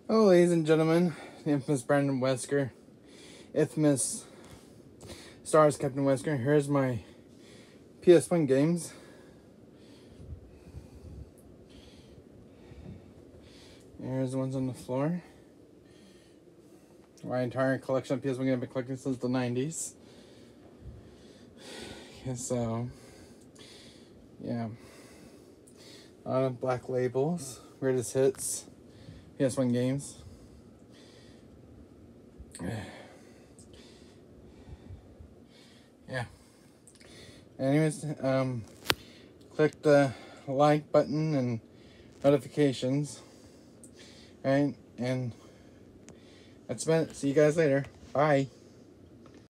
Hello, ladies and gentlemen, the infamous Brandon Wesker, infamous stars Captain Wesker. Here's my ps1 games. Here's the ones on the floor. My entire collection of ps1 games I've been collecting since the 90s. So, yeah. A lot of black labels, greatest hits, ps1 games. Yeah. Anyways, click the like button and notifications. Right? And that's about it. See you guys later. Bye.